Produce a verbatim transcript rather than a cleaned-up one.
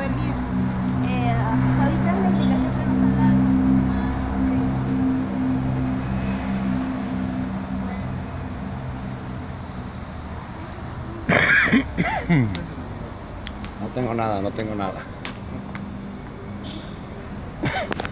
Eh, ahorita es la indicación que nos han dado. No tengo nada, no tengo nada.